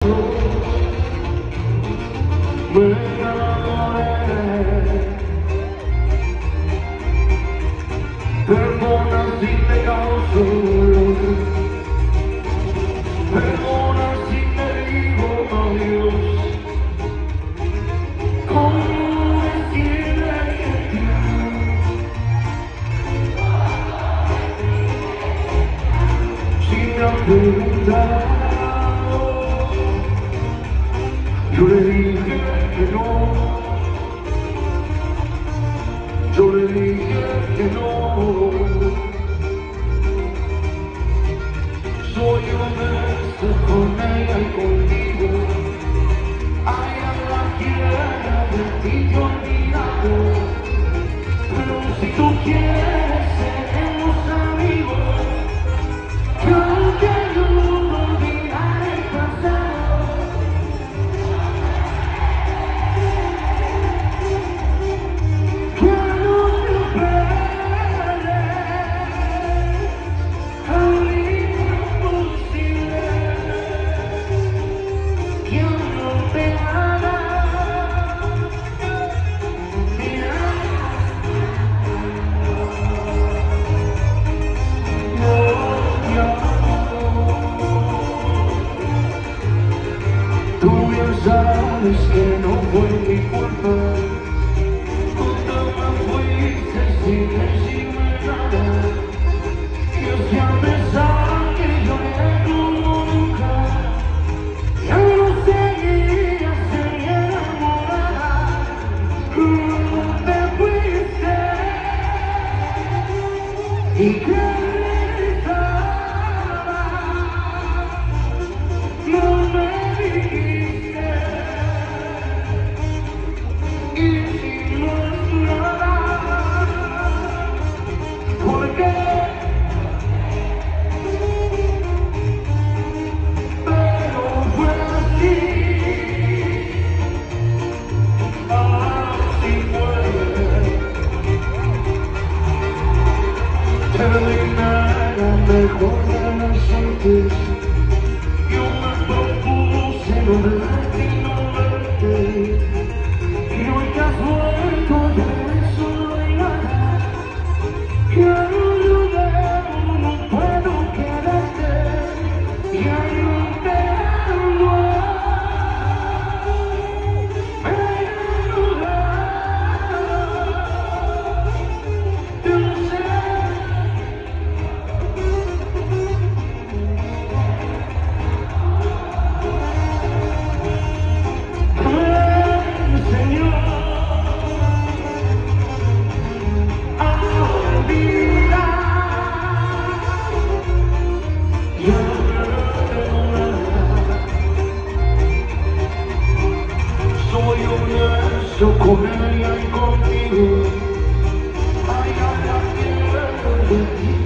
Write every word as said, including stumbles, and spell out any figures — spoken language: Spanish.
me enamoré. Perdona si te causo dolor, perdona si te digo adiós. ¿Cómo decirle que te amo? Si me han preguntado, yo le dije que no, yo le dije que no. Soy honesto con ella y contigo. A ella la quiero, de ti yo olvidado. Pero si tú quieres, seremos amigos. Yo quiero olvidar el pasado. Quiero volver a vivir imposible. Quiero te haga tú bien sabes que no fue mi culpa. Cuando me fuiste sin decirme nada, y es que a pesar que lloré como nunca, ya no seguía ser enamorada. Cuando te fuiste y que regresaba, no me dijiste. Hicimos nada, porque pero fue así, así fue. Terminar mejor de las antes. Yo me propuse no verte y no verte. Y hoy que has vuelto ya eso no hay nada. Quiero olvidar, no puedo quedarte. Y hay un terreno me enamoré de un ser. Señor, a olvidar. Yo no tengo nada. Soy honesto con ella y contigo. Ay, ay, ay, quiero de ti.